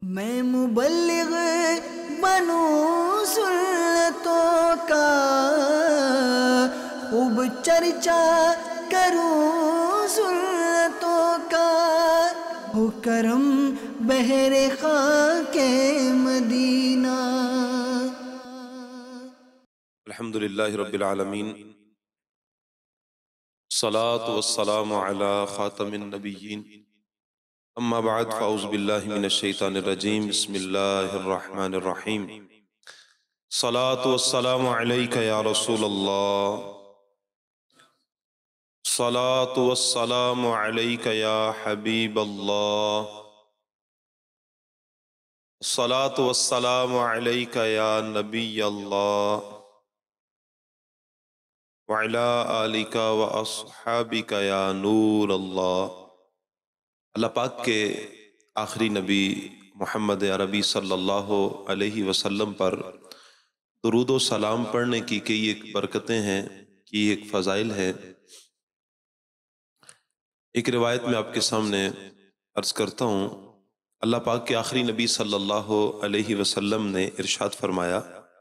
میں مبلغ بنوں سنتوں کا، خوب چرچا کروں سنتوں کا، ہو کرم بہر خاک مدینہ۔ الحمدللہ رب العالمین، الصلاة والسلام علی خاتم النبیین، اما بعد فاعوذ باللہ من الشیطان الرجیم، بسم اللہ الرحمن الرحیم۔ الصلاة والسلام علیک یا رسول اللہ، الصلاة والسلام علیک یا حبیب اللہ، الصلاة والسلام علیک یا نبی اللہ، وَعَلَىٰ آلِكَ وَأَصْحَابِكَ يَا نور اللہ۔ اللہ پاک کے آخری نبی محمد عربی صلی اللہ علیہ وسلم پر درود و سلام پڑھنے کی کئی ایک برکتیں ہیں، کی ایک فضائل ہے۔ ایک روایت میں آپ کے سامنے عرض کرتا ہوں، اللہ پاک کے آخری نبی صلی اللہ علیہ وسلم نے ارشاد فرمایا،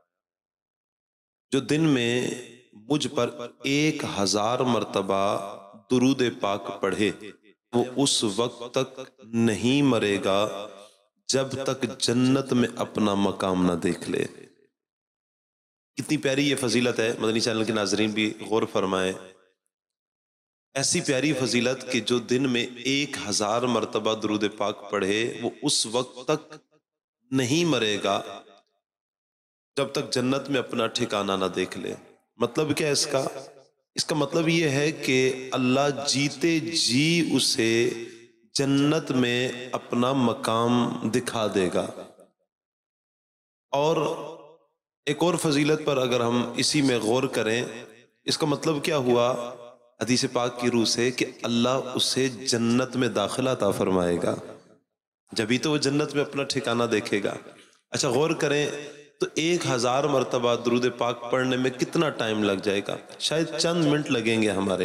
جو دن میں مجھ پر 1000 مرتبہ درود پاک پڑھے وہ اس وقت تک نہیں مرے گا جب تک جنت میں اپنا مقام نہ دیکھ لے۔ کتنی پیاری یہ فضیلت ہے، مدنی چینل کے ناظرین بھی غور فرمائیں۔ ایسی پیاری فضیلت کہ جو دن میں 1000 مرتبہ درود پاک پڑھے وہ اس وقت تک نہیں مرے گا جب تک جنت میں اپنا ٹھکانہ نہ دیکھ لے۔ مطلب کیا ہے اس کا مطلب یہ ہے کہ اللہ جیتے جی اسے جنت میں اپنا مقام دکھا دے گا۔ اور ایک اور فضیلت پر اگر ہم اسی میں غور کریں، اس کا مطلب کیا ہوا حدیث پاک کی روح سے کہ اللہ اسے جنت میں داخلہ عطا فرمائے گا، جبھی تو وہ جنت میں اپنا ٹھکانہ دیکھے گا۔ اچھا غور کریں تو 1000 مرتبہ درود پاک پڑھنے میں کتنا ٹائم لگ جائے گا؟ شاید چند منٹ لگیں گے، ہمارے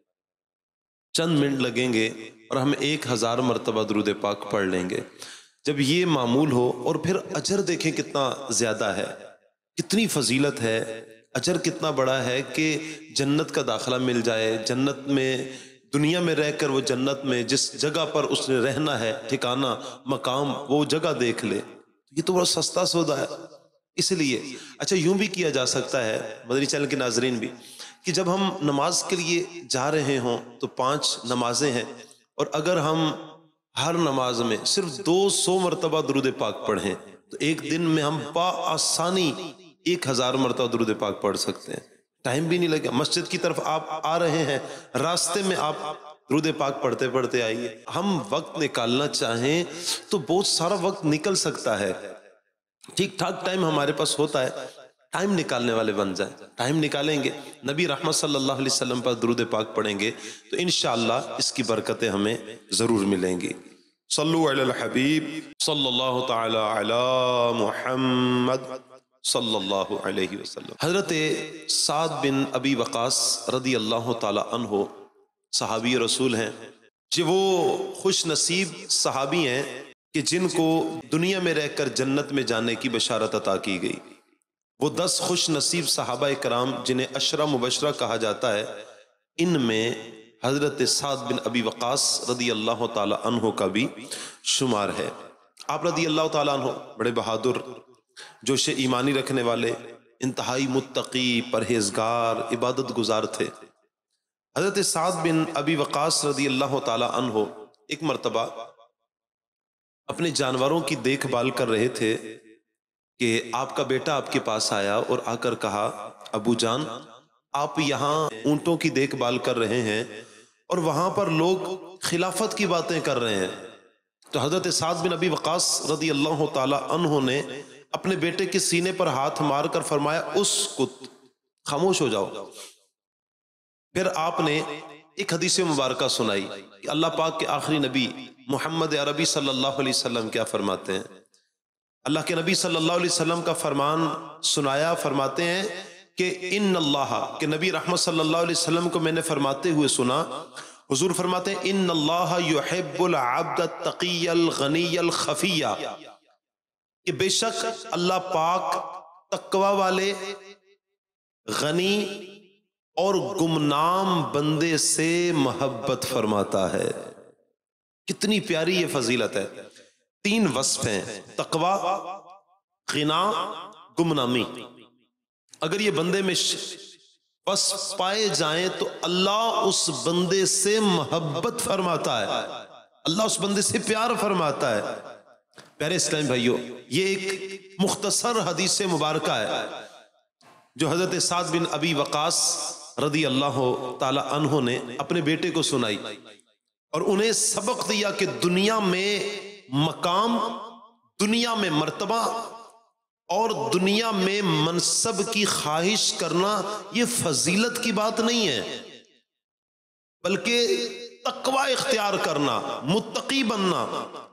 چند منٹ لگیں گے اور ہم 1000 مرتبہ درود پاک پڑھ لیں گے۔ جب یہ معمول ہو، اور پھر اجر دیکھیں کتنا زیادہ ہے، کتنی فضیلت ہے، اجر کتنا بڑا ہے کہ جنت کا داخلہ مل جائے، جنت میں دنیا میں رہ کر وہ جنت میں جس جگہ پر اس نے رہنا ہے، ٹھکانہ مقام، وہ جگہ دیکھ لے، یہ تو بڑا سستا سودا ہے۔ اس لیے اچھا یوں بھی کیا جا سکتا ہے مدنی چینل کے ناظرین بھی، کہ جب ہم نماز کے لیے جا رہے ہوں تو 5 نمازیں ہیں، اور اگر ہم ہر نماز میں صرف 200 مرتبہ درود پاک پڑھیں تو ایک دن میں ہم بآسانی 1000 مرتبہ درود پاک پڑھ سکتے ہیں۔ ٹائم بھی نہیں لگے، مسجد کی طرف آپ آ رہے ہیں، راستے میں آپ درود پاک پڑھتے پڑھتے آئیے۔ ہم وقت نکالنا چاہیں تو بہت سارا وقت نکل سکتا ہے، ٹھیک ٹھاک ٹائم ہمارے پاس ہوتا ہے، ٹائم نکالنے والے بن جائیں، ٹائم نکالیں گے، نبی رحمت صلی اللہ علیہ وسلم پر درود پاک پڑھیں گے تو انشاءاللہ اس کی برکتیں ہمیں ضرور ملیں گی۔ صلو علی الحبیب صلی اللہ تعالی علی محمد صلی اللہ علیہ وسلم۔ حضرت سعد بن ابی وقاص رضی اللہ تعالی عنہ صحابی رسول ہیں، جو وہ خوش نصیب صحابی ہیں کہ جن کو دنیا میں رہ کر جنت میں جانے کی بشارت عطا کی گئی۔ وہ 10 خوش نصیب صحابہ کرام جنہیں عشرہ مبشرہ کہا جاتا ہے، ان میں حضرت سعد بن ابی وقاص رضی اللہ تعالی عنہ کا بھی شمار ہے۔ آپ رضی اللہ تعالی عنہ بڑے بہادر، جوش ایمانی رکھنے والے، انتہائی متقی، پرہیزگار، عبادت گزار تھے۔ حضرت سعد بن ابی وقاص رضی اللہ تعالی عنہ ایک مرتبہ اپنے جانوروں کی دیکھ بھال کر رہے تھے کہ آپ کا بیٹا آپ کے پاس آیا اور آ کر کہا، ابو جان آپ یہاں اونٹوں کی دیکھ بھال کر رہے ہیں اور وہاں پر لوگ خلافت کی باتیں کر رہے ہیں۔ تو حضرت سعد بن ابی وقاص رضی اللہ تعالی عنہ نے اپنے بیٹے کے سینے پر ہاتھ مار کر فرمایا، اسکت، خاموش ہو جاؤ۔ پھر آپ نے ایک حدیث مبارکہ سنائی کہ اللہ پاک کے آخری نبی محمد عربی صلی اللہ علیہ وسلم کیا فرماتے ہیں۔ اللہ کے نبی صلی اللہ علیہ وسلم کا فرمان سنایا، فرماتے ہیں کہ ان اللہ، کہ نبی رحمت صلی اللہ علیہ وسلم کو میں نے فرماتے ہوئے سنا، حضور فرماتے ہیں ان اللہ یحب العبد التقی الغنی الخفی، کہ بے شک اللہ پاک تقوی والے، غنی اور گمنام بندے سے محبت فرماتا ہے۔ کتنی پیاری یہ فضیلت ہے۔ 3 وصف ہیں، تقوی، غنا، گمنامی۔ اگر یہ بندے میں وصف پائے جائیں تو اللہ اس بندے سے محبت فرماتا ہے، اللہ اس بندے سے پیار فرماتا ہے۔ پیارے اسلام بھائیو، یہ ایک مختصر حدیث مبارکہ ہے جو حضرت سعد بن ابی وقاص رضی اللہ تعالی عنہ نے اپنے بیٹے کو سنائی اور انہیں سبق دیا کہ دنیا میں مقام، دنیا میں مرتبہ اور دنیا میں منصب کی خواہش کرنا یہ فضیلت کی بات نہیں ہے، بلکہ تقوی اختیار کرنا، متقی بننا،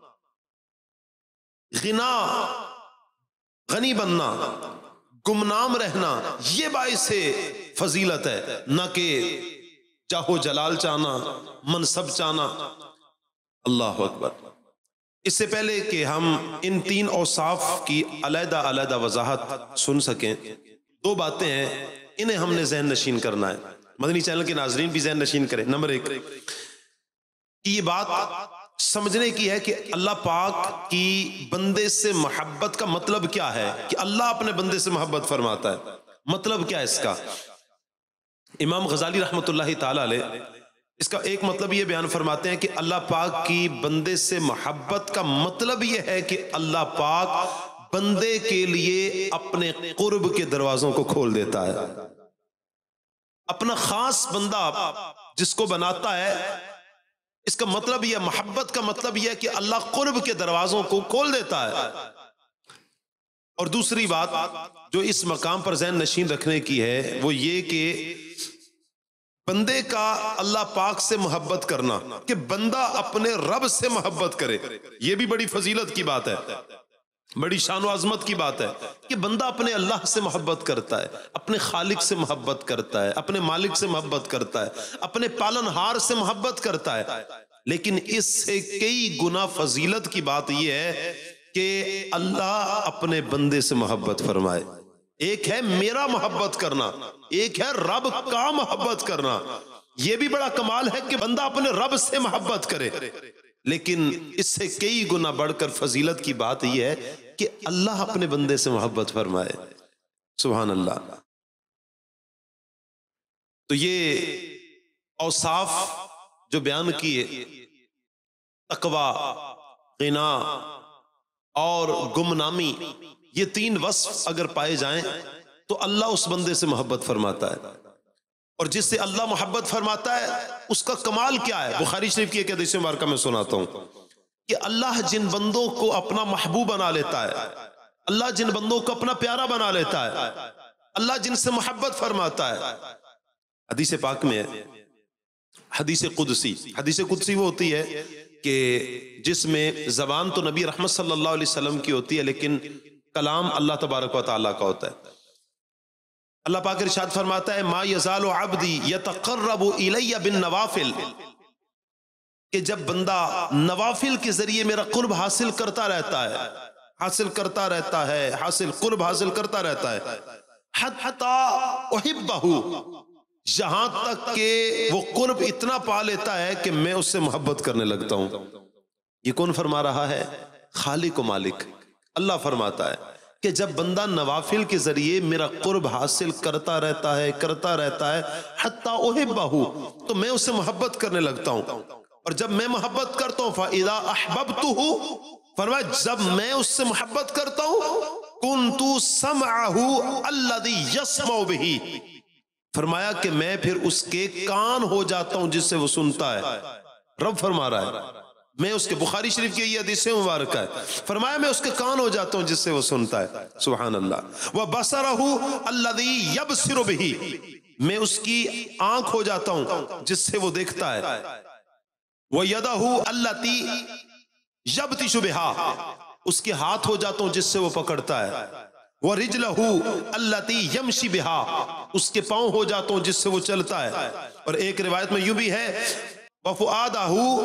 غنی بننا، گمنام رہنا، یہ باعث فضیلت ہے، نہ کہ چاہو جلال چاہنا، منصب چاہنا۔ اللہ اکبر۔ اس سے پہلے کہ ہم ان 3 اوصاف کی علیحدہ علیحدہ وضاحت سن سکیں، 2 باتیں ہیں، انہیں ہم نے ذہن نشین کرنا ہے، مدنی چینل کے ناظرین بھی ذہن نشین کریں۔ نمبر 1 کہ یہ بات سمجھنے کی ہے کہ اللہ پاک کی بندے سے محبت کا مطلب کیا ہے، کہ اللہ اپنے بندے سے محبت فرماتا ہے، مطلب کیا ہے اس کا؟ امام غزالی رحمۃ اللہ تعالی علیہ اس کا ایک مطلب یہ بیان فرماتے ہیں کہ اللہ پاک کی بندے سے محبت کا مطلب یہ ہے کہ اللہ پاک بندے کے لیے اپنے قرب کے دروازوں کو کھول دیتا ہے۔ اپنا خاص بندہ جس کو بناتا ہے، اس کا مطلب یہ، محبت کا مطلب یہ ہے کہ اللہ قرب کے دروازوں کو کھول دیتا ہے۔ اور دوسری بات جو اس مقام پر ذہن نشین رکھنے کی ہے وہ یہ کہ بندے کا اللہ پاک سے محبت کرنا، کہ بندہ اپنے رب سے محبت کرے، یہ بھی بڑی فضیلت کی بات ہے، بڑی شان و عظمت کی بات ہے کہ بندہ اپنے اللہ سے محبت کرتا ہے، اپنے خالق سے محبت کرتا ہے، اپنے مالک سے محبت کرتا ہے، اپنے پالنہار سے محبت کرتا ہے۔ لیکن اس سے کئی گنا فضیلت کی بات یہ ہے کہ اللہ اپنے بندے سے محبت فرمائے۔ ایک ہے میرا محبت کرنا، ایک ہے رب کا محبت کرنا۔ یہ بھی بڑا کمال ہے کہ بندہ اپنے رب سے محبت کرے، لیکن اس سے کئی گنا بڑھ کر فضیلت کی بات یہ ہے کہ اللہ اپنے بندے سے محبت فرمائے۔ سبحان اللہ۔ تو یہ اوصاف جو بیان کیے، تقوی، غنا اور گمنامی، یہ 3 وصف اگر پائے جائیں تو اللہ اس بندے سے محبت فرماتا ہے، اور جس سے اللہ محبت فرماتا ہے اس کا کمال کیا ہے؟ بخاری شریف کی ایک حدیث مبارکہ میں سناتا ہوں کہ اللہ جن بندوں کو اپنا محبوب بنا لیتا ہے، اللہ جن بندوں کو اپنا پیارا بنا لیتا ہے، اللہ جن سے محبت فرماتا ہے، حدیث پاک میں ہے، حدیث قدسی وہ ہوتی ہے کہ جس میں زبان تو نبی رحمت صلی اللہ علیہ وسلم کی ہوتی ہے لیکن کلام اللہ تبارک و تعالیٰ کا ہوتا ہے۔ اللہ پاک ارشاد فرماتا ہے ما یزال عبدی یتقرب الی بالنوافل، کہ جب بندہ نوافل کے ذریعے میرا قرب حاصل کرتا رہتا ہے، قرب حاصل کرتا رہتا ہے، حتی احبہ، یہاں تک کہ وہ قرب اتنا پا لیتا ہے کہ میں اس سے محبت کرنے لگتا ہوں۔ یہ کون فرما رہا ہے؟ خالق و مالک اللہ فرماتا ہے کہ جب بندہ نوافل کے ذریعے میرا قرب حاصل کرتا رہتا ہے حتی احبہ، تو میں اس سے محبت کرنے لگتا ہوں، اور جب میں محبت کرتا ہوں فَإِذَا أَحْبَبْتُهُ، فرمایا جب میں اس سے محبت کرتا ہوں كُنْتُ سَمْعَهُ الَّذِي يَسْمَعُ بِهِ، فرمایا کہ میں پھر اس کے کان ہو جاتا ہوں جس سے وہ سنتا ہے۔ رب فرما رہا ہے، میں اس کے، بخاری شریف کی یہ حدیث مبارکہ ہے، فرمایا میں اس کے کان ہو جاتا ہوں جس سے وہ سنتا ہے۔ سبحان اللہ۔ وَبَصَرَهُ الَّذِي يَبْصِرُ بِهِ، میں اس کی آنکھ ہو جاتا ہوں جس سے وہ دیکھتا ہے۔ وَيَدَهُ الَّتِي يَبْطِشُ بِهَا، اس کے ہاتھ ہو جاتا ہوں جس سے وہ پکڑتا ہے۔ وَرِجْلَهُ الَّتِي يَمْشِي بِهَا، اس کے پاؤں ہو جاتا ہوں جس سے وہ چلتا ہے۔ اور ایک روایت میں یوں بھی ہے وَفُؤَادَهُ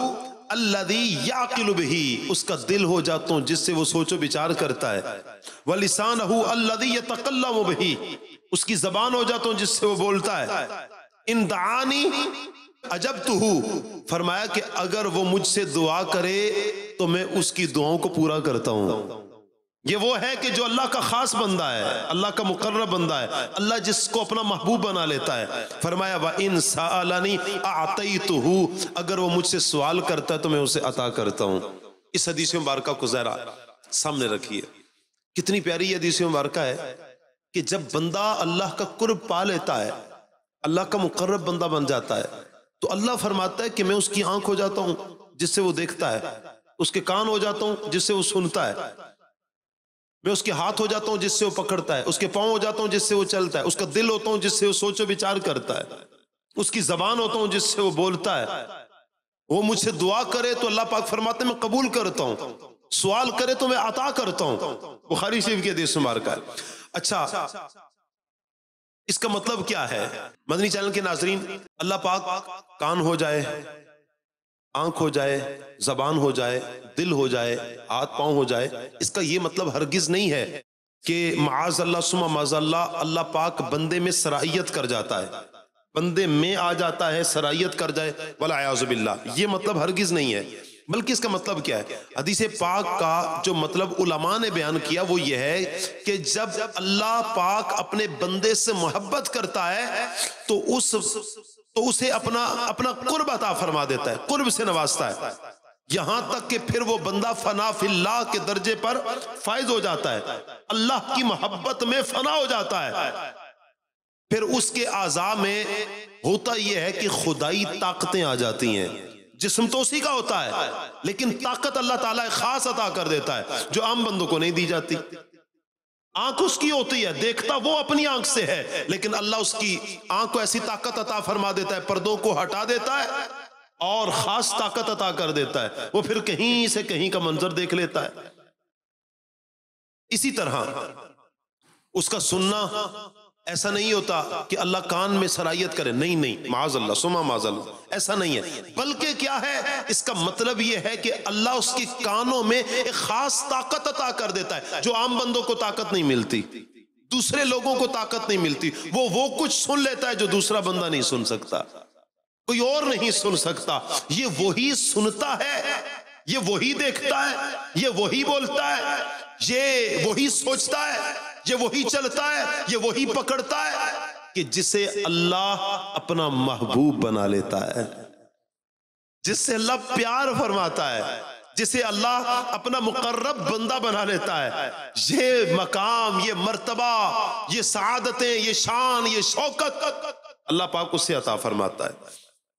الذی یعقل بہ، اس کا دل ہو جاتا ہوں جس سے وہ سوچ و بچار کرتا ہے، ولسانہ الذی یتکلم بہ، اس کی زبان ہو جاتا ہوں جس سے وہ بولتا ہے، ان دعانی اجبتہ، فرمایا کہ اگر وہ مجھ سے دعا کرے تو میں اس کی دعاؤں کو پورا کرتا ہوں۔ یہ وہ ہے کہ جو اللہ کا خاص بندہ ہے، اللہ کا مقرب بندہ ہے، اللہ جس کو اپنا محبوب بنا لیتا ہے۔ فرمایا وَإِن سَأَلَنِي أَعْطَيْتُهُ، اگر وہ مجھ سے سوال کرتا ہے تو میں اسے عطا کرتا ہوں۔ اس حدیث مبارکہ کو ذرا سامنے رکھیے، کتنی پیاری حدیث مبارکہ ہے کہ جب بندہ اللہ کا قرب پا لیتا ہے، اللہ کا مقرب بندہ بن جاتا ہے، تو اللہ فرماتا ہے کہ میں اس کی آنکھ ہو جاتا ہوں جس سے وہ دیکھتا ہے، اس کے کان ہو جاتا ہوں جس سے وہ سنتا ہے، میں اس کے ہاتھ ہو جاتا ہوں جس سے وہ پکڑتا ہے، اس کے پاؤں ہو جاتا ہوں جس سے وہ چلتا ہے، اس کا دل ہوتا ہوں جس سے وہ سوچ و بچار کرتا ہے، اس کی زبان ہوتا ہوں جس سے وہ بولتا ہے۔ وہ مجھ سے دعا کرے تو اللہ پاک فرماتے ہیں میں قبول کرتا ہوں، سوال کرے تو میں عطا کرتا ہوں۔ بخاری شریف کی حدیث مبارکہ ہے۔ اچھا، اس کا مطلب کیا ہے؟ مدنی چینل کے ناظرین، اللہ پاک کان ہو جائے، آنکھ ہو جائے، زبان ہو جائے، دل ہو جائے، ہاتھ پاؤں ہو جائے، اس کا یہ مطلب ہرگز نہیں ہے کہ معاذ اللہ ثم معاذ اللہ، اللہ پاک بندے میں صلاحیت کر جاتا ہے، بندے میں آ جاتا ہے، صلاحیت کر جائے، والعیاذ باللہ، یہ مطلب ہرگز نہیں ہے۔ بلکہ اس کا مطلب کیا ہے؟ حدیث پاک کا جو مطلب علماء نے بیان کیا وہ یہ ہے کہ جب اللہ پاک اپنے بندے سے محبت کرتا ہے تو اسے اپنا قرب عطا فرما دیتا ہے، قرب سے نوازتا ہے، یہاں تک کہ پھر وہ بندہ فنا فی اللہ کے درجے پر فائز ہو جاتا ہے، اللہ کی محبت میں فنا ہو جاتا ہے۔ پھر اس کے اعضاء میں ہوتا یہ ہے کہ خدائی طاقتیں آ جاتی ہیں، جسم تو اسی کا ہوتا ہے لیکن طاقت اللہ تعالیٰ خاص عطا کر دیتا ہے جو عام بندوں کو نہیں دی جاتی۔ آنکھ اس کی ہوتی ہے، دیکھتا وہ اپنی آنکھ سے ہے، لیکن اللہ اس کی آنکھ کو ایسی طاقت عطا فرما دیتا ہے، پردوں کو ہٹا دیتا ہے اور خاص طاقت عطا کر دیتا ہے، وہ پھر کہیں سے کہیں کا منظر دیکھ لیتا ہے۔ اسی طرح اس کا سننا ایسا نہیں ہوتا کہ اللہ کان میں صلاحیت کرے، نہیں، معاذ اللہ ثم معاذ اللہ، ایسا نہیں ہے، بلکہ کیا ہے، اس کا مطلب یہ ہے کہ اللہ اس کے کانوں میں ایک خاص طاقت عطا کر دیتا ہے جو عام بندوں کو طاقت نہیں ملتی، دوسرے لوگوں کو طاقت نہیں ملتی، وہ کچھ سن لیتا ہے جو دوسرا بندہ نہیں سن سکتا، کوئی اور نہیں سن سکتا، یہ وہی سنتا ہے، یہ وہی دیکھتا ہے، یہ وہی بولتا ہے، یہ وہی سوچتا ہے، یہ وہی چلتا ہے، یہ وہی پکڑتا ہے کہ جسے اللہ اپنا محبوب بنا لیتا ہے، جس سے اللہ پیار فرماتا ہے، جسے اللہ اپنا مقرب بندہ بنا لیتا ہے، یہ مقام، یہ مرتبہ، یہ سعادتیں، یہ شان، یہ شوکت اللہ پاک اس سے عطا فرماتا ہے۔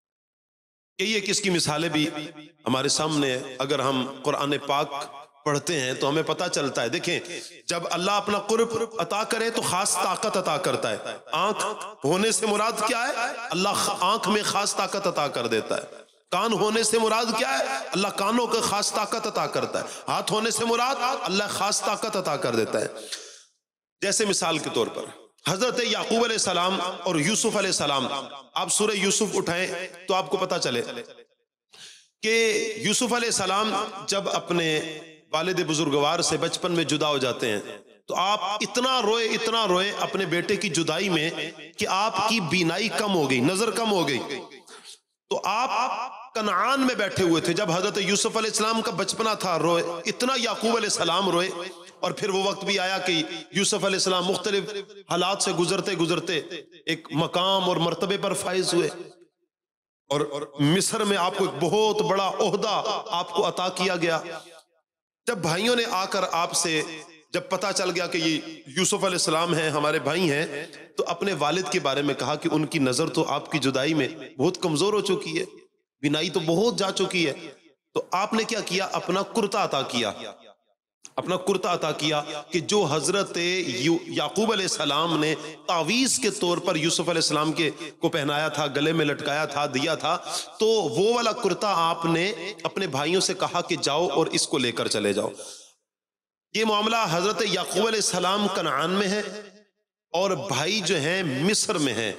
کہ یہ کس کی مثالیں بھی ہمارے سامنے ہے، اگر ہم قرآن پاک پڑھتے ہیں تو ہمیں پتہ چلتا ہے۔ دیکھیں، جب اللہ اپنا قرب عطا کرے تو خاص طاقت عطا کرتا ہے، آنکھ ہونے سے مراد کیا ہے؟ اللہ آنکھ میں خاص طاقت عطا کر دیتا ہے۔ کان ہونے سے مراد کیا ہے؟ اللہ کانوں کو خاص طاقت عطا کرتا ہے۔ ہاتھ ہونے سے مراد اللہ خاص طاقت عطا کر دیتا ہے۔ جیسے مثال کے طور پر حضرت یعقوب علیہ السلام اور یوسف علیہ السلام، آپ سورہ یوسف اٹھائیں تو آپ کو پتہ چلے کہ یوسف علیہ السلام جب اپنے والد بزرگوار سے بچپن میں جدا ہو جاتے ہیں تو آپ اتنا روئے اپنے بیٹے کی جدائی میں کہ آپ کی بینائی کم ہو گئی، نظر کم ہو گئی۔ تو آپ کنعان میں بیٹھے ہوئے تھے جب حضرت یوسف علیہ السلام کا بچپنا تھا، روئے اتنا، یعقوب علیہ السلام روئے، اور پھر وہ وقت بھی آیا کہ یوسف علیہ السلام مختلف حالات سے گزرتے ایک مقام اور مرتبے پر فائز ہوئے، اور مصر میں آپ کو ایک بہت بڑا عہدہ آپ کو عطا کیا گیا۔ جب بھائیوں نے آ کر آپ سے جب پتا چل گیا کہ یہ یوسف علیہ السلام ہیں، ہمارے بھائی ہیں، تو اپنے والد کے بارے میں کہا کہ ان کی نظر تو آپ کی جدائی میں بہت کمزور ہو چکی ہے، بینائی تو بہت جا چکی ہے۔ تو آپ نے کیا کیا؟ اپنا کرتا عطا کیا، اپنا کرتا عطا کیا کہ جو حضرت یعقوب علیہ السلام نے تعویذ کے طور پر یوسف علیہ السلام کو پہنایا تھا، گلے میں لٹکایا تھا، دیا تھا، تو وہ والا کرتا آپ نے اپنے بھائیوں سے کہا کہ جاؤ اور اس کو لے کر چلے جاؤ۔ یہ معاملہ حضرت یعقوب علیہ السلام کنعان میں ہے اور بھائی جو ہیں مصر میں ہیں۔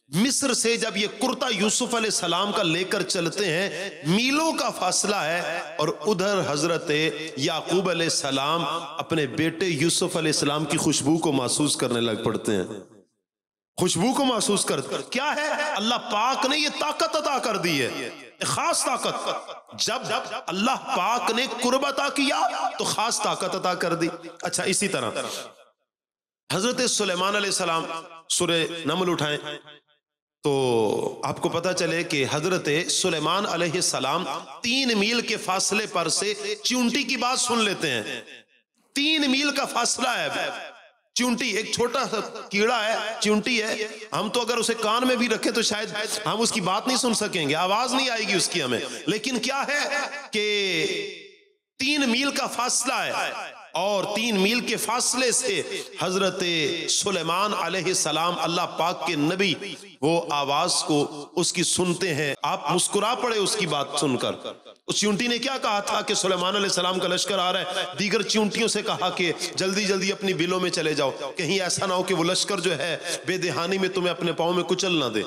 مصر سے جب یہ کرتا یوسف علیہ السلام کا لے کر چلتے ہیں، میلوں کا فاصلہ ہے، اور ادھر حضرت یعقوب علیہ السلام اپنے بیٹے یوسف علیہ السلام کی خوشبو کو محسوس کرنے لگ پڑتے ہیں، خوشبو کو محسوس کرتے. کیا ہے؟ اللہ پاک نے یہ طاقت عطا کر دی ہے، خاص طاقت. جب اللہ پاک نے قرب عطا کیا تو خاص طاقت عطا کر دی. اچھا، اسی طرح حضرت سلیمان علیہ السلام، سورہ نمل اٹھائیں تو آپ کو پتا چلے کہ حضرت سلیمان علیہ السلام 3 میل کے فاصلے پر سے چونٹی کی بات سن لیتے ہیں. 3 میل کا فاصلہ ہے. چونٹی ایک چھوٹا سا کیڑا ہے، چونٹی ہے، ہم تو اگر اسے کان میں بھی رکھیں تو شاید ہم اس کی بات نہیں سن سکیں گے، آواز نہیں آئے گی اس کی ہمیں. لیکن کیا ہے کہ 3 میل کا فاصلہ ہے، اور 3 میل کے فاصلے سے حضرت سلیمان علیہ السلام، اللہ پاک کے نبی، وہ آواز کو اس کی سنتے ہیں. آپ مسکرا پڑے اس کی بات سن کر. اس چونٹی نے کیا کہا تھا کہ سلیمان علیہ السلام کا لشکر آ رہا ہے. دیگر چونٹیوں سے کہا کہ جلدی جلدی اپنی بلوں میں چلے جاؤ، کہیں ایسا نہ ہو کہ وہ لشکر جو ہے بے دہانی میں تمہیں اپنے پاؤں میں کچل نہ دے.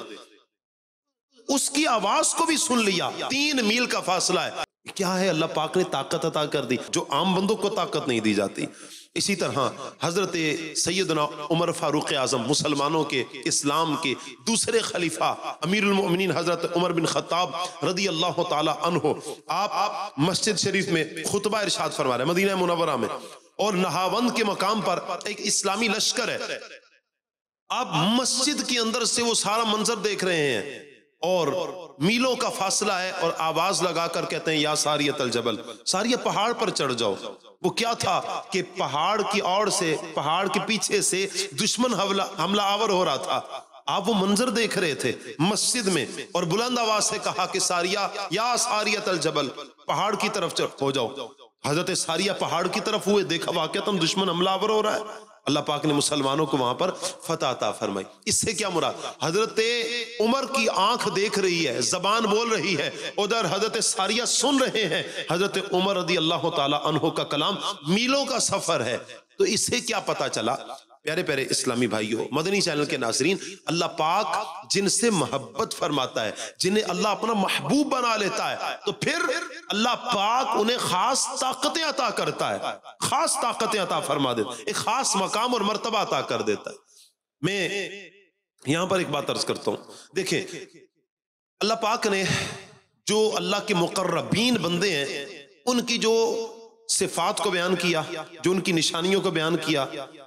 اس کی آواز کو بھی سن لیا. 3 میل کا فاصلہ ہے. کیا ہے؟ اللہ پاک نے طاقت عطا کر دی جو عام بندوں کو طاقت نہیں دی جاتی. اسی طرح حضرت سیدنا عمر فاروق اعظم، مسلمانوں کے، اسلام کے دوسرے خلیفہ، امیر المؤمنین حضرت عمر بن خطاب رضی اللہ تعالی عنہ، آپ مسجد شریف میں خطبہ ارشاد فرما رہے ہیں مدینہ منورہ میں، اور نہاوند کے مقام پر ایک اسلامی لشکر ہے. آپ مسجد کے اندر سے وہ سارا منظر دیکھ رہے ہیں، اور میلوں کا فاصلہ ہے، اور آواز لگا کر کہتے ہیں یا ساریۃ الجبل، ساریہ پہاڑ پر چڑھ جاؤ. وہ کیا تھا کہ پہاڑ کی اوڑ سے، پہاڑ کے پیچھے سے دشمن حملہ آور ہو رہا تھا. آپ وہ منظر دیکھ رہے تھے مسجد میں، اور بلند آواز سے کہا کہ ساریہ، یا ساریۃ الجبل، پہاڑ کی طرف ہو جاؤ. حضرت ساریہ پہاڑ کی طرف ہوئے، دیکھا واقعتاً دشمن حملہ آور ہو رہا ہے. اللہ پاک نے مسلمانوں کو وہاں پر فتح عطا فرمائی. اس سے کیا مراد؟ حضرت عمر کی آنکھ دیکھ رہی ہے، زبان بول رہی ہے، ادھر حضرت ساریہ سن رہے ہیں حضرت عمر رضی اللہ تعالی عنہ کا کلام. میلوں کا سفر ہے. تو اس سے کیا پتا چلا؟ پیارے پیارے اسلامی بھائیوں، مدنی چینل کے ناظرین، اللہ پاک جن سے محبت فرماتا ہے، جنہیں اللہ اپنا محبوب بنا لیتا ہے، تو پھر اللہ پاک انہیں خاص طاقتیں عطا کرتا ہے، خاص طاقتیں عطا فرما دیتا ہے، ایک خاص مقام اور مرتبہ عطا کر دیتا ہے. میں یہاں پر ایک بات عرض کرتا ہوں. دیکھیں، اللہ پاک نے جو اللہ کے مقربین بندے ہیں، ان کی جو صفات کو بیان کیا، جو ان کی نشانیوں کو بیان کیا،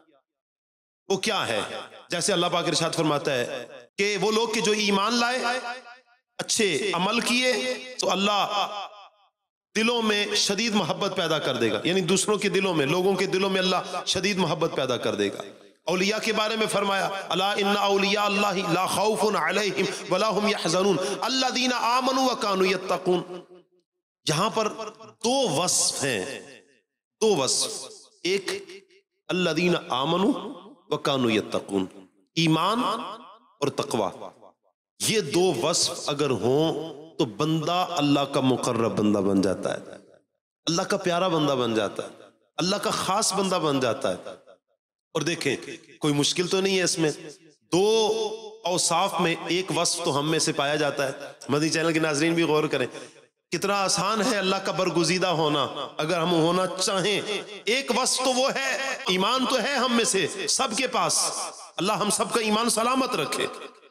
وہ کیا ہے؟ جیسے اللہ پاک ارشاد فرماتا ہے کہ وہ لوگ کہ جو ایمان لائے، اچھے عمل کیے، تو اللہ دلوں میں شدید محبت پیدا کر دے گا. یعنی دوسروں کے دلوں میں، لوگوں کے دلوں میں اللہ شدید محبت پیدا کر دے گا. اولیاء کے بارے میں فرمایا الا ان اولیاء اللہ لا خوف علیہم ولا هم يحزنون الذین آمنوا وكانوا يتقون. یہاں پر 2 وصف ہیں، 2 وصف. ایک الذین آمنوا وَكَانُوا يَتَّقُونَ، ایمان اور تقوی. یہ 2 وصف اگر ہوں تو بندہ اللہ کا مقرب بندہ بن جاتا ہے، اللہ کا پیارا بندہ بن جاتا ہے، اللہ کا خاص بندہ بن جاتا ہے. اور دیکھیں، کوئی مشکل تو نہیں ہے اس میں. 2 اوصاف میں ایک وصف تو ہم میں سے پایا جاتا ہے. مدنی چینل کے ناظرین بھی غور کریں، کتنا آسان ہے اللہ کا برگزیدہ ہونا اگر ہم ہونا چاہیں. ایک وصف تو وہ ہے، ایمان تو ہے ہم میں سے سب کے پاس. اللہ ہم سب کا ایمان سلامت رکھے.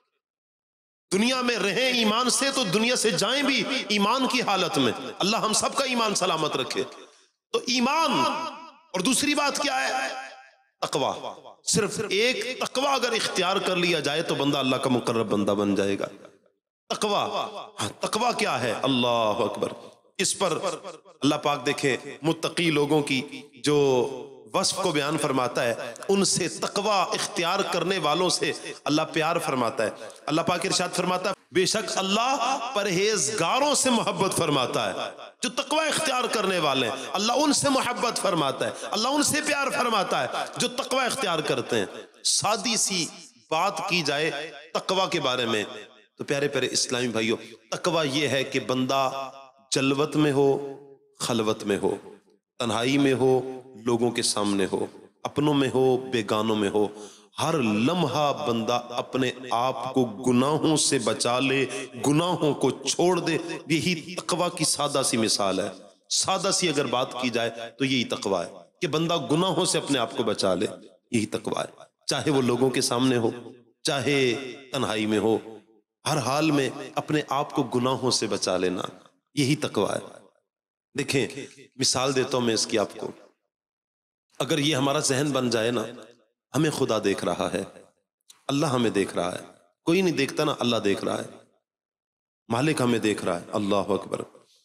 دنیا میں رہیں ایمان سے تو دنیا سے جائیں بھی ایمان کی حالت میں. اللہ ہم سب کا ایمان سلامت رکھے. تو ایمان، اور دوسری بات کیا ہے؟ تقوی. صرف ایک تقوی اگر اختیار کر لیا جائے تو بندہ اللہ کا مقرب بندہ بن جائے گا. تقوی، تقوی کیا ہے؟ اللہ اکبر. اس پر اللہ پاک دیکھیں متقی لوگوں کی جو وصف کو بیان فرماتا ہے، ان سے تقوی اختیار کرنے والوں سے اللہ پیار فرماتا ہے. اللہ پاک ارشاد فرماتا ہے بے شک اللہ پرہیزگاروں سے محبت فرماتا ہے. جو تقوی اختیار کرنے والے ہیں اللہ ان سے محبت فرماتا ہے، اللہ ان سے پیار فرماتا ہے جو تقوی اختیار کرتے ہیں. سادی سی بات کی جائے تقوی کے بارے میں تو پیارے پیارے اسلامی بھائیوں، تقوی یہ ہے کہ بندہ جلوت میں ہو، خلوت میں ہو، تنہائی میں ہو، لوگوں کے سامنے ہو، اپنوں میں ہو، بیگانوں میں ہو، ہر لمحہ بندہ اپنے آپ کو گناہوں سے بچا لے، گناہوں کو چھوڑ دے، یہی تقوی کی سادہ سی مثال ہے۔ سادہ سی اگر بات کی جائے تو یہی تقوی ہے کہ بندہ گناہوں سے اپنے آپ کو بچا لے، یہی تقوی ہے، چاہے وہ لوگوں کے سامنے ہو، چاہے تنہائی میں ہو، ہر حال میں اپنے آپ کو گناہوں سے بچا لینا، یہی تقوی ہے۔ دیکھیں، مثال دیتا ہوں میں اس کی آپ کو، اگر یہ ہمارا ذہن بن جائے نا، ہمیں خدا دیکھ رہا ہے، اللہ ہمیں دیکھ رہا ہے، کوئی نہیں دیکھتا نا، اللہ دیکھ رہا ہے، مالک ہمیں دیکھ رہا ہے، اللہ اکبر۔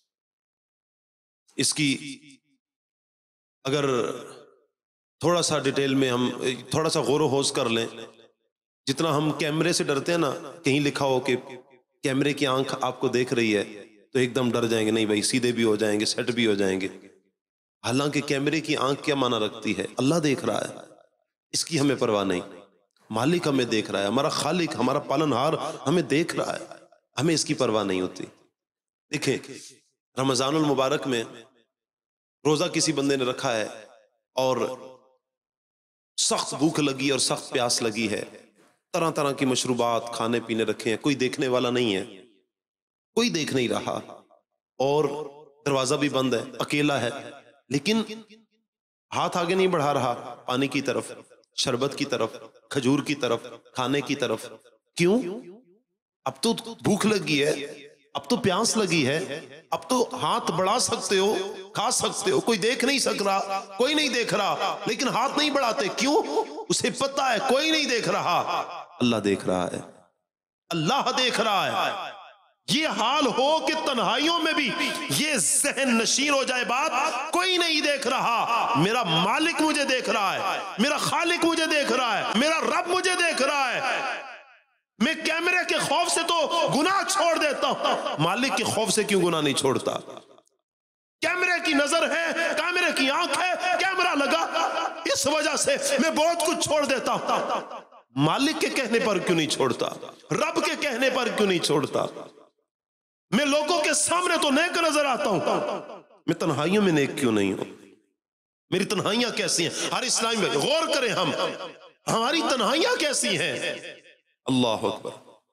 اس کی اگر تھوڑا سا ڈیٹیل میں ہم تھوڑا سا غور و خوض کر لیں، جتنا ہم کیمرے سے ڈرتے ہیں نا، کہیں لکھا ہو کہ کیمرے کی آنکھ آپ کو دیکھ رہی ہے تو ایک دم ڈر جائیں گے، نہیں بھائی سیدھے بھی ہو جائیں گے، سیٹ بھی ہو جائیں گے۔ حالانکہ کیمرے کی آنکھ کیا معنی رکھتی ہے؟ اللہ دیکھ رہا ہے، اس کی ہمیں پرواہ نہیں، مالک ہمیں دیکھ رہا ہے، ہمارا خالق، ہمارا پالنہار ہمیں دیکھ رہا ہے، ہمیں اس کی پرواہ نہیں ہوتی۔ دیکھیں، رمضان المبارک میں روزہ کسی بندے نے رکھا ہے اور سخت بھوک لگی اور سخت پیاس لگی ہے، طرح طرح کی مشروبات کھانے پینے رکھے ہیں، کوئی دیکھنے والا نہیں ہے، کوئی دیکھ نہیں رہا، اور دروازہ بھی بند ہے، اکیلا ہے، لیکن ہاتھ آگے نہیں بڑھا رہا پانی کی طرف، شربت کی طرف، کھجور کی طرف، کھانے کی طرف۔ کیوں؟ اب تو بھوک لگی ہے، اب تو پیاس لگی ہے، اب تو ہاتھ بڑھا سکتے ہو، کھا سکتے ہو، کوئی دیکھ نہیں سک رہا، کوئی نہیں دیکھ رہا، لیکن ہاتھ نہیں بڑھاتے۔ کیوں؟ اسے پتہ ہے کوئی نہیں دیکھ رہا، اللہ دیکھ رہا ہے، اللہ دیکھ رہا ہے۔ یہ حال ہو کہ تنہائیوں میں بھی یہ ذہن نشین ہو جائے بات، کوئی نہیں دیکھ رہا، میرا مالک مجھے دیکھ رہا ہے، میرا خالق مجھے دیکھ رہا ہے، میرا رب مجھے دیکھ رہا ہے۔ میں کیمرے کے خوف سے تو گناہ چھوڑ دیتا ہوں، مالک کے خوف سے کیوں گناہ نہیں چھوڑتا؟ کیمرے کی نظر ہے، کیمرے کی آنکھ ہے، کیمرہ لگا، اس وجہ سے میں بہت کچھ چھوڑ دیتا ہوں، مالک کے کہنے پر کیوں نہیں چھوڑتا؟ رب کے کہنے پر کیوں نہیں چھوڑتا؟ میں لوگوں کے سامنے تو نیک نظر آتا ہوں، میں تنہائیوں میں نیک کیوں نہیں ہوں؟ میری تنہائیاں کیسی ہیں؟ ہر اسلامی میں غور کریں، ہم ہماری تنہائیاں کیسی ہیں؟ اللہ اکبر۔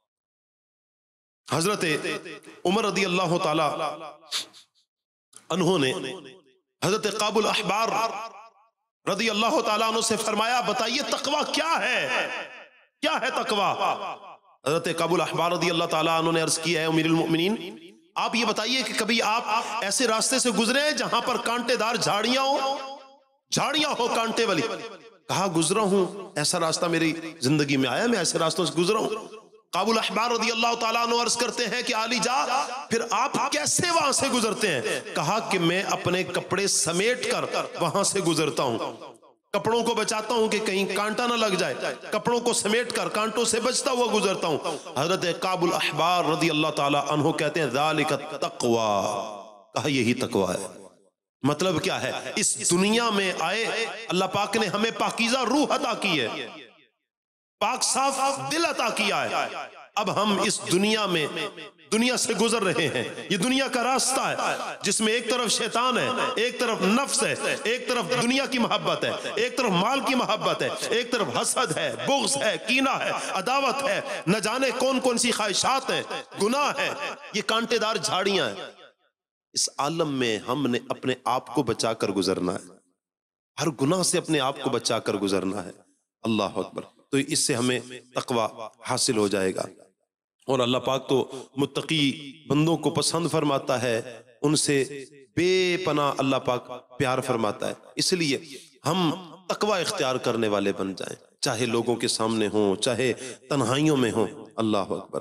حضرت عمر رضی اللہ تعالی عنہ نے حضرت قاب الاحبار رضی اللہ تعالیٰ عنہ سے فرمایا، بتائیے تقوی کیا ہے؟ کیا ہے تقوی؟ حضرت قاب الاحبار رضی اللہ تعالیٰ عنہ نے عرض کیا ہے، امیر المؤمنین آپ یہ بتائیے کہ کبھی آپ ایسے راستے سے گزرے ہیں جہاں پر کانٹے دار جھاڑیاں ہو کانٹے والی؟ کہا گزرا ہوں، ایسا راستہ میری زندگی میں آیا، میں ایسے راستوں سے گزرا ہوں۔ قاب الاحبار رضی اللہ تعالیٰ عنہ عرض کرتے ہیں کہ علی جا، پھر آپ کیسے وہاں سے گزرتے ہیں؟ کہا کہ میں اپنے کپڑے سمیٹ کر وہاں سے گزرتا ہوں، کپڑوں کو بچاتا ہوں کہ کہیں کانٹا نہ لگ جائے، کپڑوں کو سمیٹ کر کانٹوں سے بچتا ہوا گزرتا ہوں۔ حضرت قاب الاحبار رضی اللہ تعالیٰ عنہ کہتے ہیں ذالک التقوی، کہا یہی تقوی ہے۔ مطلب کیا ہے؟ اس دنیا میں آئے اللہ پاک نے ہمیں پاکیزہ روح عطا کی ہے، پاک صاف دل عطا کیا ہے، اب ہم اس دنیا میں دنیا سے گزر رہے ہیں، یہ دنیا کا راستہ ہے جس میں ایک طرف شیطان ہے، ایک طرف نفس ہے، ایک طرف دنیا کی محبت ہے، ایک طرف مال کی محبت ہے، ایک طرف حسد ہے، بغض ہے، کینہ ہے، عداوت ہے، نہ جانے کون کون سی خواہشات ہیں، گناہ ہے، یہ کانٹے دار جھاڑیاں ہیں۔ اس عالم میں ہم نے اپنے آپ کو بچا کر گزرنا ہے، ہر گناہ سے اپنے آپ کو بچا کر گزرنا ہے۔ اللہ اکبر۔ تو اس سے ہمیں تقوی حاصل ہو جائے گا، اور اللہ پاک تو متقی بندوں کو پسند فرماتا ہے، ان سے بے پناہ اللہ پاک پیار فرماتا ہے۔ اس لیے ہم تقوی اختیار کرنے والے بن جائیں، چاہے لوگوں کے سامنے ہوں، چاہے تنہائیوں میں ہوں۔ اللہ اکبر۔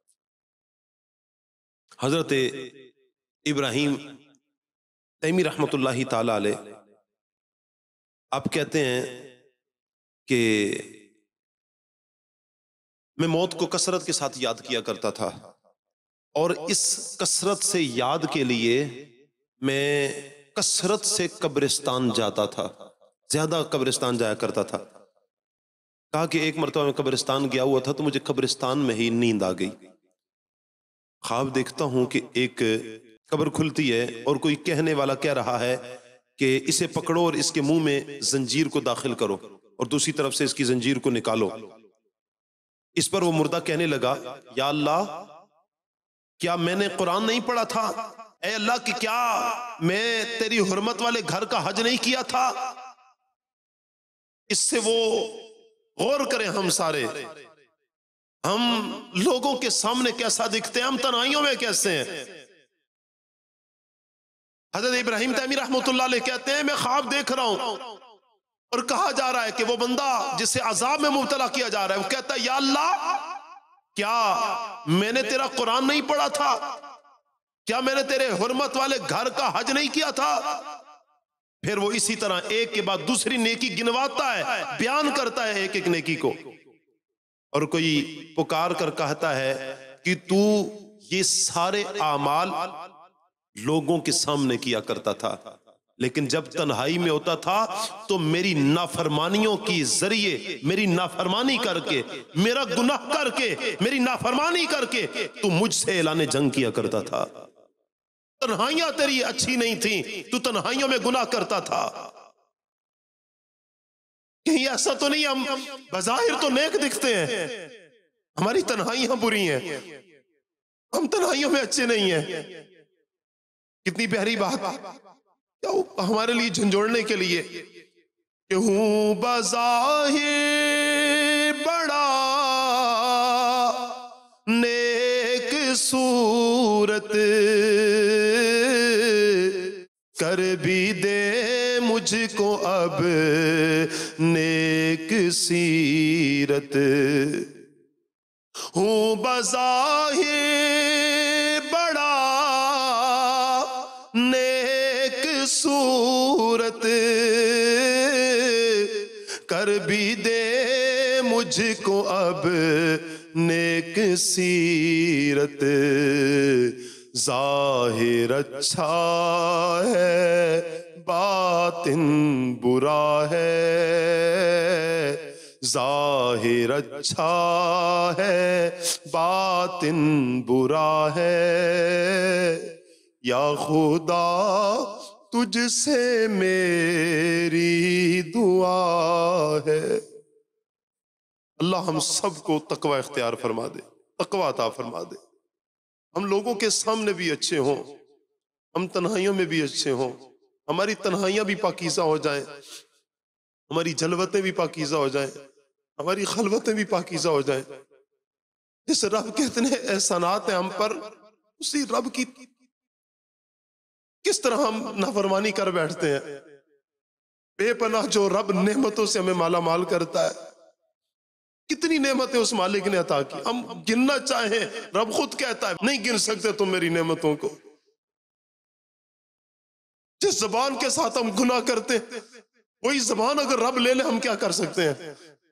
حضرت ابراہیم تیمی رحمت اللہ تعالی علیہ آپ کہتے ہیں کہ میں موت کو کثرت کے ساتھ یاد کیا کرتا تھا، اور اس کثرت سے یاد کے لیے میں کثرت سے قبرستان جاتا تھا، زیادہ قبرستان جایا کرتا تھا۔ کہا کہ ایک مرتبہ میں قبرستان گیا ہوا تھا تو مجھے قبرستان میں ہی نیند آ گئی، خواب دیکھتا ہوں کہ ایک قبر کھلتی ہے اور کوئی کہنے والا کہہ رہا ہے کہ اسے پکڑو اور اس کے منہ میں زنجیر کو داخل کرو۔ اور دوسری طرف سے اس کی زنجیر کو نکالو۔ اس پر وہ مردہ کہنے لگا یا اللہ کیا میں نے قرآن نہیں پڑھا تھا؟ اے اللہ کہ کیا میں تیری حرمت والے گھر کا حج نہیں کیا تھا؟ اس سے وہ غور کریں ہم سارے، ہم لوگوں کے سامنے کیسا دکھتے ہیں، ہم تنہائیوں میں کیسے ہیں۔ حضرت ابراہیم تیمی رحمۃ اللہ علیہ کہتے ہیں میں خواب دیکھ رہا ہوں اور کہا جا رہا ہے کہ وہ بندہ جسے عذاب میں مبتلا کیا جا رہا ہے وہ کہتا ہے یا اللہ کیا میں نے تیرا قرآن نہیں پڑھا تھا؟ کیا میں نے تیرے حرمت والے گھر کا حج نہیں کیا تھا؟ پھر وہ اسی طرح ایک کے بعد دوسری نیکی گنواتا ہے، بیان کرتا ہے ایک ایک نیکی کو، اور کوئی پکار کر کہتا ہے کہ تو یہ سارے اعمال لوگوں کے سامنے کیا کرتا تھا، لیکن جب تنہائی میں ہوتا تھا تو میری نافرمانیوں کی ذریعے میری نافرمانی کر کے، میرا گناہ کر کے، میری نافرمانی کر کے تو مجھ سے اعلان جنگ کیا کرتا تھا۔ تنہائیاں تیری اچھی نہیں تھیں، تو تنہائیوں میں گناہ کرتا تھا۔ کہیں ایسا تو نہیں ہم بظاہر تو نیک دکھتے ہیں، ہماری تنہائیاں بری ہیں، ہم تنہائیوں میں اچھے نہیں ہیں۔ کتنی پیاری بات ہمارے لیے جھنجھوڑنے کے لیے کہ ہوں بظاہر بڑا نیک صورت، کر بھی دے مجھ کو اب نیک سیرت۔ ہوں بظاہر بڑا نیک صورت، کر بھی دے مجھ کو اب نیک سیرت۔ ظاہر اچھا ہے باطن برا ہے، ظاہر اچھا ہے باطن برا ہے، یا خدا تجھ سے میری دعا ہے۔ اللہ ہم سب کو تقوی اختیار فرما دے، تقوی عطا فرما دے، ہم لوگوں کے سامنے بھی اچھے ہوں، ہم تنہائیوں میں بھی اچھے ہوں، ہماری تنہائیاں بھی پاکیزہ ہو جائیں، ہماری جلوتیں بھی پاکیزہ ہو جائیں، ہماری خلوتیں بھی پاکیزہ ہو جائیں۔ جس رب کے اتنے احسانات ہیں ہم پر، اسی رب کی کس طرح ہم نافرمانی کر بیٹھتے ہیں۔ بے پناہ جو رب نعمتوں سے ہمیں مالا مال کرتا ہے، کتنی نعمتیں اس مالک نے عطا کی، ہم گننا چاہیں رب خود کہتا ہے نہیں گن سکتے تم میری نعمتوں کو۔ جس زبان کے ساتھ ہم گناہ کرتے ہیں وہی زبان اگر رب لے لے ہم کیا کر سکتے ہیں۔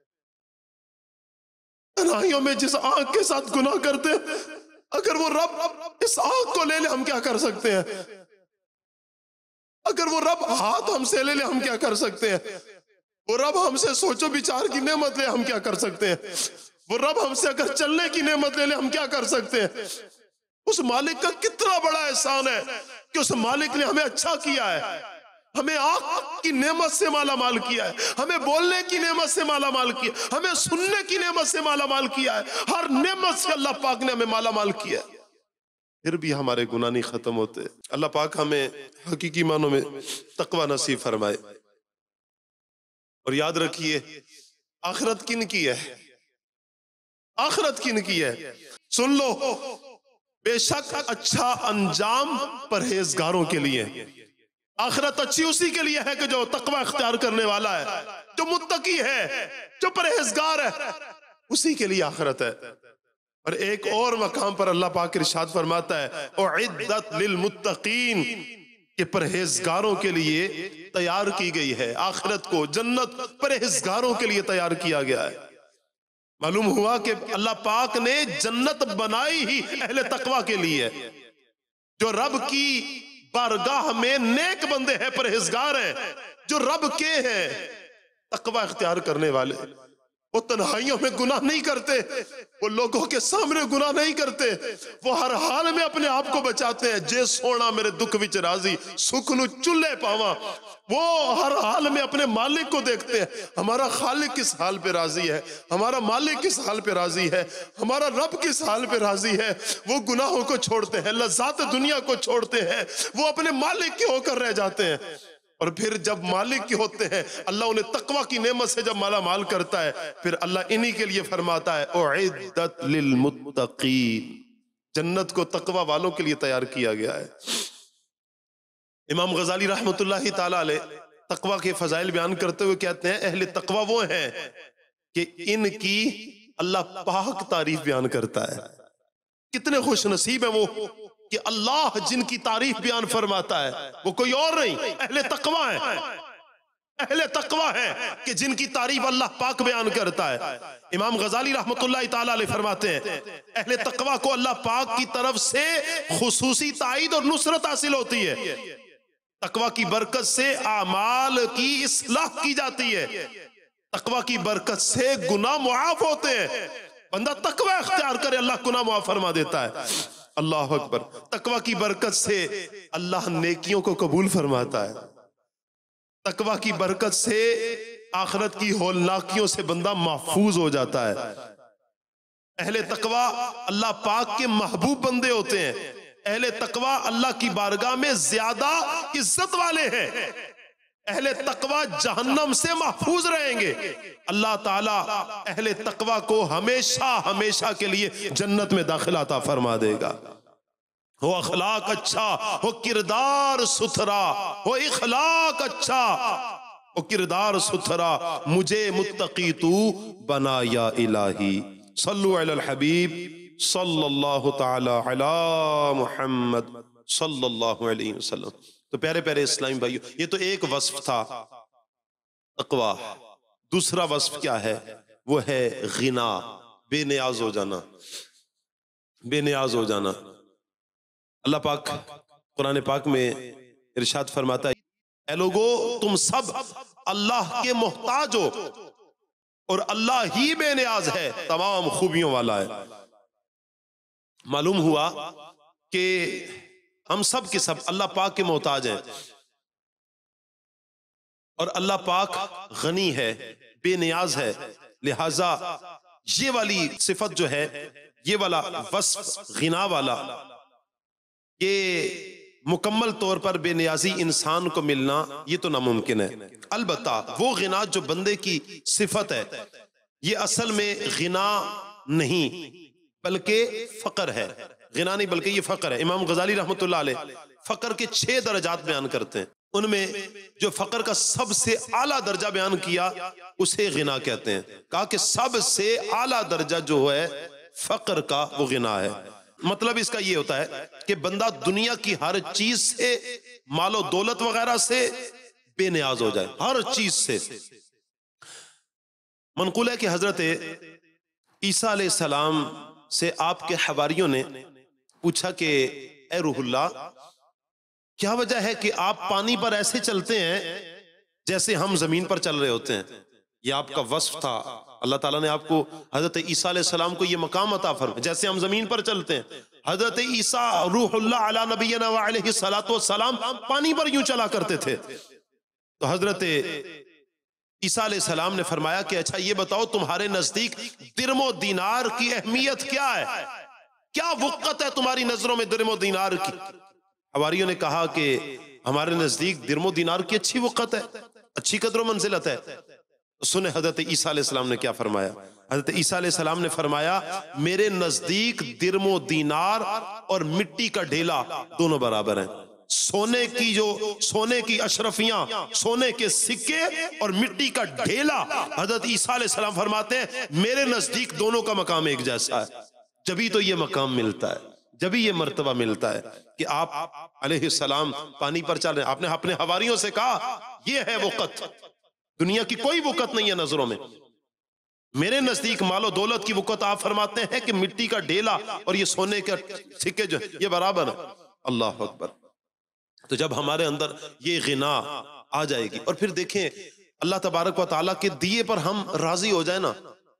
تنہائیوں میں جس آنکھ کے ساتھ گناہ کرتے ہیں اگر وہ رب اس آنکھ کو لے لے ہم کیا کر سکتے ہیں۔ اگر وہ رب ہاتھ ہم سے لے لے ہم کیا کر سکتے ہیں۔ وہ رب ہم سے سوچو بچار کی نعمت لے ہم کیا کر سکتے ہیں۔ وہ رب ہم سے اگر چلنے کی نعمت لے لے ہم کیا کر سکتے ہیں۔ اس مالک کا کتنا بڑا احسان ہے کہ اس مالک نے ہمیں اچھا کیا ہے، ہمیں آنکھ کی نعمت سے مالا مال کیا ہے، ہمیں بولنے کی نعمت سے مالا مال کیا ہے، ہمیں سننے کی نعمت سے مالا مال کیا ہے، ہر نعمت سے اللہ پاک نے ہمیں مالا مال کیا ہے، پھر بھی ہمارے گناہ نہیں ختم ہوتے۔ اللہ پاک ہمیں حقیقی معنوں میں تقوی نصیب فرمائے۔ اور یاد رکھیے آخرت کن کی ہے، آخرت کن کی ہے، سن لو، بے شک اچھا انجام پرہیزگاروں کے لیے، آخرت اچھی اسی کے لیے ہے کہ جو تقوی اختیار کرنے والا ہے، جو متقی ہے، جو پرہیزگار ہے، اسی کے لیے آخرت ہے۔ اور ایک اور مقام پر اللہ پاک ارشاد فرماتا ہے اعدت للمتقین، کہ پرہیزگاروں کے لیے تیار کی گئی ہے، آخرت کو جنت پرہیزگاروں کے لیے تیار کیا گیا ہے۔ معلوم ہوا کہ اللہ پاک نے جنت بنائی ہی اہل تقوی کے لیے، جو رب کی بارگاہ میں نیک بندے ہیں، پرہیزگار ہیں، جو رب کے ہیں، تقوی اختیار کرنے والے۔ وہ تنہائیوں میں گناہ نہیں کرتے، وہ لوگوں کے سامنے گناہ نہیں کرتے، وہ ہر حال میں اپنے آپ کو بچاتے ہیں۔ جے سونا میرے دکھ وچ راضی، سکھ نو چلے پاواں۔ وہ ہر حال میں اپنے مالک کو دیکھتے ہیں، ہمارا خالق کس حال پہ راضی ہے، ہمارا مالک کس حال پہ راضی ہے، ہمارا رب کس حال پہ راضی ہے۔ وہ گناہوں کو چھوڑتے ہیں، لذات دنیا کو چھوڑتے ہیں، وہ اپنے مالک کے ہو کر رہ جاتے ہیں۔ اور پھر جب مالک کی ہوتے ہیں، اللہ انہیں تقوی کی نعمت سے جب مالا مال کرتا ہے، پھر اللہ انہی کے لیے فرماتا ہے اعدت للمتقین، جنت کو تقوی والوں کے لیے تیار کیا گیا ہے۔ امام غزالی رحمۃ اللہ تعالی علیہ تقوی کے فضائل بیان کرتے ہوئے کہتے ہیں اہل تقوی وہ ہیں کہ ان کی اللہ پاک تعریف بیان کرتا ہے۔ کتنے خوش نصیب ہیں وہ کہ اللہ جن کی تعریف بیان فرماتا ہے، وہ کوئی اور نہیں، اہل تقوی ہیں، اہل تقوی ہیں کہ جن کی تعریف اللہ پاک بیان کرتا ہے۔ امام غزالی رحمۃ اللہ تعالی علیہ فرماتے ہیں اہل تقوی کو اللہ پاک کی طرف سے خصوصی تائید اور نصرت حاصل ہوتی ہے۔ تقوی کی برکت سے اعمال کی اصلاح کی جاتی ہے، تقوی کی برکت سے گناہ معاف ہوتے ہیں۔ بندہ تقوی اختیار کرے، اللہ گناہ معاف فرما دیتا ہے۔ اللہ اکبر۔ تقوی کی برکت سے اللہ نیکیوں کو قبول فرماتا ہے، تقوی کی برکت سے آخرت کی ہولناکیوں سے بندہ محفوظ ہو جاتا ہے۔ اہل تقوی اللہ پاک کے محبوب بندے ہوتے ہیں، اہل تقوی اللہ کی بارگاہ میں زیادہ عزت والے ہیں، اہل تقوی جہنم سے محفوظ رہیں گے۔ اللہ تعالیٰ اہل تقوی کو ہمیشہ ہمیشہ کے لیے جنت میں داخلہ عطا فرما دے گا۔ ہو اخلاق اچھا، ہو کردار ستھرا، ہو اخلاق اچھا، ہو کردار ستھرا، مجھے متقی تو بنا یا الہی۔ صلو علی الحبیب صلی اللہ تعالی علی محمد صلی اللہ علیہ وسلم۔ تو پیارے پیارے اسلامی بھائیو، یہ تو ایک وصف تھا تقوی۔ دوسرا وصف کیا ہے؟ وہ ہے غنا، بے نیاز ہو جانا، بے نیاز ہو جانا۔ اللہ پاک قرآن پاک میں ارشاد فرماتا ہے اے لوگو تم سب اللہ کے محتاج ہو اور اللہ ہی بے نیاز ہے، تمام خوبیوں والا ہے۔ معلوم ہوا کہ ہم سب کے سب اللہ پاک کے محتاج ہیں، اور اللہ پاک غنی ہے، بے نیاز ہے، لہٰذا یہ والی صفت جو ہے، یہ والا وصف غنا والا، یہ مکمل طور پر بے نیازی انسان کو ملنا یہ تو ناممکن ہے۔ البتہ وہ غنا جو بندے کی صفت ہے، یہ اصل میں غنا نہیں بلکہ فقر ہے، غنا نہیں بلکہ یہ فقر ہے۔ امام غزالی رحمۃ اللہ علیہ فقر کے 6 درجات بیان کرتے ہیں، ان میں جو فقر کا سب سے اعلیٰ درجہ بیان کیا اسے غنا کہتے ہیں۔ کہا کہ سب سے اعلیٰ درجہ جو ہے فقر کا وہ غنا ہے۔ مطلب اس کا یہ ہوتا ہے کہ بندہ دنیا کی ہر چیز سے، مال و دولت وغیرہ سے بے نیاز ہو جائے، ہر چیز سے۔ منقول ہے کہ حضرت عیسیٰ علیہ السلام سے آپ کے حواریوں نے پوچھا کہ اے روح اللہ، کیا وجہ ہے کہ آپ پانی پر ایسے چلتے ہیں جیسے ہم زمین پر چل رہے ہوتے ہیں؟ یہ آپ کا وصف تھا، اللہ تعالیٰ نے آپ کو حضرت عیسیٰ علیہ السلام کو یہ مقام عطا فرمایا، جیسے ہم زمین پر چلتے ہیں۔ حضرت عیسیٰ روح اللہ علی نبینا وعلیہ السلام پانی پر یوں چلا کرتے تھے۔ تو حضرت عیسیٰ علیہ السلام نے فرمایا کہ اچھا یہ بتاؤ تمہارے نزدیک درم و دینار کی اہمیت کیا ہے؟ کیا وقت ہے تمہاری نظروں میں درم و دینار کی؟ حواریوں نے کہا کہ ہمارے نزدیک درم و دینار کی اچھی وقت ہے، اچھی قدر و منزلت ہے۔ سنیں حضرت عیسیٰ علیہ السلام نے کیا فرمایا۔ حضرت عیسیٰ علیہ السلام نے فرمایا میرے نزدیک درم و دینار اور مٹی کا ڈھیلا دونوں برابر ہیں۔ سونے کی اشرفیاں، سونے کے سکے اور مٹی کا ڈھیلا، حضرت عیسیٰ علیہ السلام فرماتے ہیں میرے نزدیک دونوں کا مقام ایک جیسا ہے۔ جبھی تو یہ مقام ملتا ہے، جبھی یہ مرتبہ ملتا ہے کہ آپ علیہ السلام پانی پر چل رہے ہیں۔ آپ نے اپنے حواریوں سے کہا یہ ہے وقت، دنیا کی کوئی وقت نہیں ہے نظروں میں، میرے نزدیک مال و دولت کی وقت آپ فرماتے ہیں کہ مٹی کا ڈھیلا اور یہ سونے کے سکے جو یہ برابر ہے۔ اللہ اکبر۔ تو جب ہمارے اندر یہ غنا آ جائے گی، اور پھر دیکھیں اللہ تبارک و تعالیٰ کے دیے پر ہم راضی ہو جائیں نا،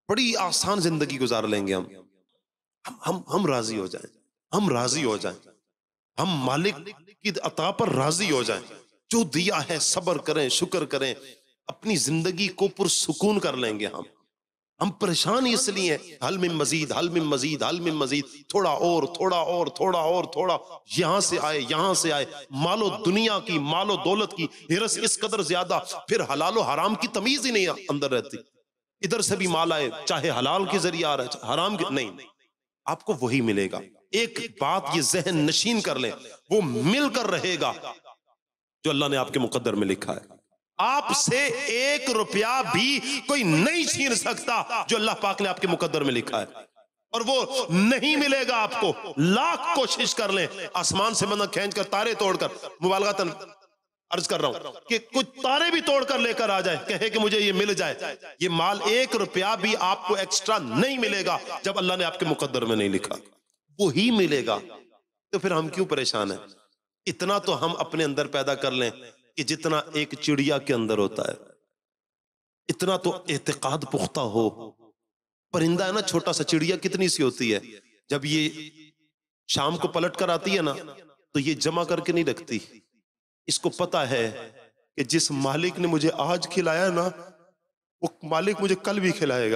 بڑی آسان زندگی گزار لیں گے ہم راضی ہو جائیں، ہم راضی ہو جائیں، ہم مالک کی عطا پر راضی ہو جائیں، جو دیا ہے صبر کریں، شکر کریں، اپنی زندگی کو پرسکون کر لیں گے ہم پریشان اس لیے حل من مزید، حل من مزید، حل من مزید، تھوڑا اور تھوڑا اور تھوڑا اور تھوڑا، یہاں سے آئے یہاں سے آئے، مال و دنیا کی، مال و دولت کی ہرس اس قدر زیادہ، پھر حلال و حرام کی تمیز ہی نہیں اندر رہتی، ادھر سے بھی مال آئے، چاہے حلال کے ذریعے آ رہا ہے چاہے حرام کے، نہیں، آپ کو وہی ملے گا۔ ایک بات یہ ذہن نشین کر لیں، وہ مل کر رہے گا جو اللہ نے آپ کے مقدر میں لکھا ہے۔ آپ سے 1 روپیہ بھی کوئی نہیں چھین سکتا جو اللہ پاک نے آپ کے مقدر میں لکھا ہے، اور وہ نہیں ملے گا آپ کو، لاکھ کوشش کر لیں، آسمان سے بندہ کھینچ کر تارے توڑ کر، مبالغتاً عرض کر رہا ہوں کہ کچھ تارے بھی توڑ کر لے کر آ جائے، کہے کہ مجھے یہ مل جائے، یہ مال 1 روپیہ بھی آپ کو ایکسٹرا نہیں ملے گا جب اللہ نے آپ کے مقدر میں نہیں لکھا، وہی ملے گا۔ تو پھر ہم کیوں پریشان ہیں؟ اتنا تو ہم اپنے اندر پیدا کر لیں کہ جتنا ایک چڑیا کے اندر ہوتا ہے، اتنا تو اعتقاد پختہ ہو۔ پرندہ ہے نا چھوٹا سا، چڑیا کتنی سی ہوتی ہے، جب یہ شام کو پلٹ کر آتی ہے نا تو یہ جمع کر کے نہیں رکھتی، اس کو پتا ہے کہ جس مالک نے مجھے آج کھلایا نا وہ مالک مجھے کل بھی کھلائے گا،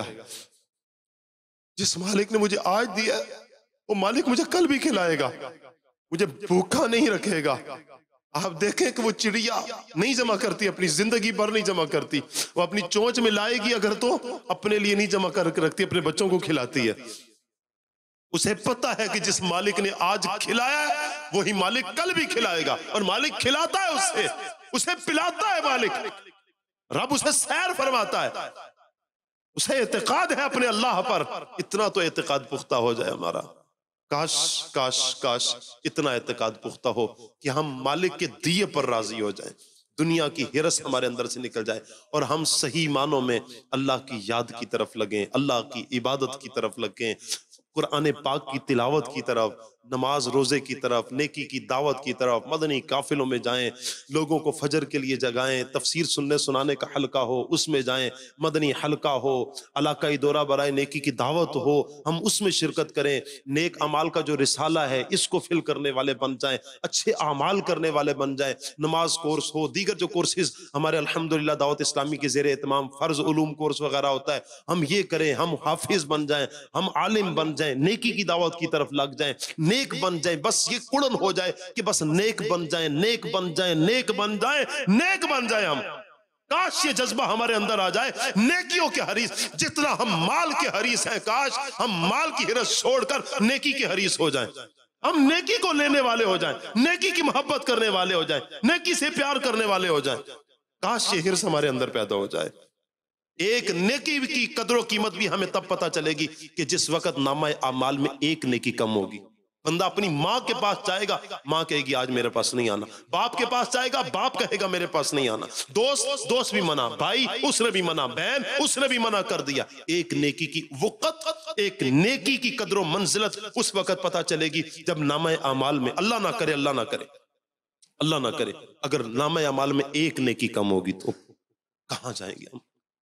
جس مالک نے مجھے آج دیا وہ مالک مجھے کل بھی کھلائے گا، مجھے بھوکا نہیں رکھے گا۔ آپ دیکھیں کہ وہ چڑیا نہیں جمع کرتی، اپنی زندگی بھر نہیں جمع کرتی، وہ اپنی چونچ میں لائے گی اگر تو اپنے لیے نہیں جمع کر کے رکھتی، اپنے بچوں کو کھلاتی ہے۔ اسے پتا ہے کہ جس مالک نے آج کھلایا ہے وہی مالک کل بھی کھلائے گا، اور مالک کھلاتا ہے اسے پلاتا ہے، مالک رب اسے سیر فرماتا ہے، اسے اعتقاد ہے اپنے اللہ پر۔ اتنا تو اعتقاد پختہ ہو جائے ہمارا، کاش کاش کاش اتنا اعتقاد پختہ ہو کہ ہم مالک کے دیے پر راضی ہو جائیں، دنیا کی ہرس ہمارے اندر سے نکل جائے، اور ہم صحیح معنوں میں اللہ کی یاد کی طرف لگیں، اللہ کی عبادت کی طرف لگیں، قرآن پاک کی تلاوت کی طرف، نماز روزے کی طرف، نیکی کی دعوت کی طرف، مدنی قافلوں میں جائیں، لوگوں کو فجر کے لیے جگائیں، تفسیر سننے سنانے کا حلقہ ہو اس میں جائیں، مدنی حلقہ ہو، علاقائی دورہ برائے نیکی کی دعوت ہو، ہم اس میں شرکت کریں، نیک اعمال کا جو رسالہ ہے اس کو فل کرنے والے بن جائیں، اچھے اعمال کرنے والے بن جائیں، نماز کورس ہو، دیگر جو کورسز ہمارے الحمدللہ دعوت اسلامی کے زیر اہتمام فرض علوم کورس وغیرہ ہوتا ہے، ہم یہ کریں، ہم حافظ بن جائیں، ہم عالم بن جائیں، نیکی کی دعوت کی طرف لگ جائیں، نیک بن جائیں، بس یہ کڑن ہو جائے کہ بس نیک بن جائیں، نیک بن جائیں، نیک بن جائیں، نیک بن جائیں ہم۔ کاش یہ جذبہ ہمارے اندر آ جائے، نیکیوں کے حریص، جتنا ہم مال کے حریص ہیں کاش ہم مال کی حرص چھوڑ کر نیکی کے حریص ہو جائیں، ہم نیکی کو لینے والے ہو جائیں، نیکی کی محبت کرنے والے ہو جائیں، نیکی سے پیار کرنے والے ہو جائیں، کاش یہ حرص ہمارے اندر پیدا ہو جائے۔ ایک نیکی کی قدر و قیمت بھی ہمیں تب پتہ چلے گی کہ جس وقت نامہ اعمال میں ایک نیکی کم ہوگی۔ بندہ اپنی ماں کے پاس جائے گا، ماں کہے گی آج میرے پاس نہیں آنا، باپ کے پاس جائے گا، باپ کہے گا میرے پاس نہیں آنا، دوست بھی منع، بھائی اس نے بھی منع، بہن اس نے بھی منع کر دیا۔ ایک نیکی کی وقت، ایک نیکی کی قدر و منزلت اس وقت پتہ چلے گی جب نامہ اعمال میں، اللہ نہ کرے اللہ نہ کرے اللہ نہ کرے، اگر نامہ اعمال میں ایک نیکی کم ہوگی تو کہاں جائیں گے ہم؟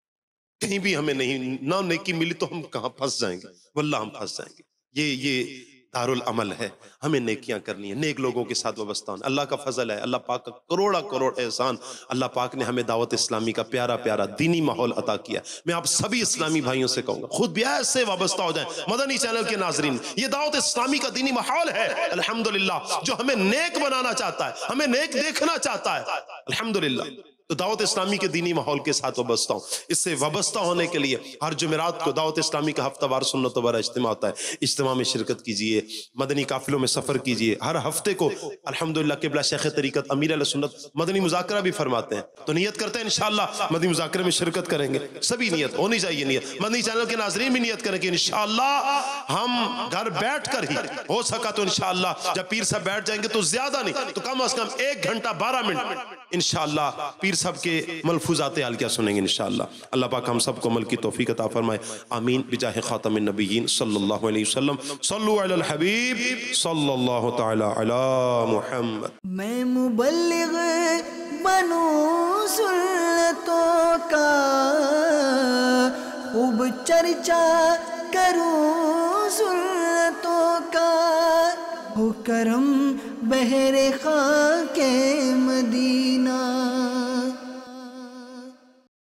کہیں بھی ہمیں نہیں نہ نیکی ملی تو ہم کہاں پھنس جائیں گے، واللہ ہم پھنس جائیں گے۔ یہ دار العمل ہے، ہمیں نیکیاں کرنی ہیں، نیک لوگوں کے ساتھ وابستہ ہونا، اللہ کا فضل ہے، اللہ پاک کا کروڑ احسان، اللہ پاک نے ہمیں دعوت اسلامی کا پیارا پیارا دینی ماحول عطا کیا۔ میں آپ سبھی اسلامی بھائیوں سے کہوں گا خود بھی ایسے وابستہ ہو جائیں، مدنی چینل کے ناظرین، یہ دعوت اسلامی کا دینی ماحول ہے الحمدللہ، جو ہمیں نیک بنانا چاہتا ہے، ہمیں نیک دیکھنا چاہتا ہے الحمدللہ، تو دعوت اسلامی کے دینی ماحول کے ساتھ وابستہ ہوں۔ اس سے وابستہ ہونے کے لیے ہر جمعرات کو دعوت اسلامی کا ہفتہ وار سنت و بھرا اجتماع ہوتا ہے، اجتماع میں شرکت کیجئے، مدنی قافلوں میں سفر کیجئے، ہر ہفتے کو الحمدللہ قبلہ شیخ طریقت امیر اہل سنت مدنی مذاکرہ بھی فرماتے ہیں، تو نیت کرتے ہیں انشاءاللہ مدنی مذاکرے میں شرکت کریں گے، سبھی نیت ہونی چاہیے، نیت مدنی چینل کے ناظرین بھی نیت کریں کہ انشاءاللہ ہم گھر بیٹھ کر ہی ہو سکا تو انشاءاللہ جب پیر صاحب بیٹھ جائیں گے تو زیادہ نہیں تو کم از کم 1 گھنٹہ 12 منٹ انشاءاللہ پیر صاحب کے ملفوظات حالیہ سنیں گے انشاءاللہ۔ اللہ پاک ہم سب کو عمل کی توفیق عطا فرمائے، آمین بجاہ خاتم النبیین صلی اللہ علیہ وسلم۔ صلو علی الحبیب صلی اللہ تعالی علی محمد۔ میں مبلغ بنوں سنتوں کا، خوب چرچا کروں سنتوں کا، ہو کرم بہر خاک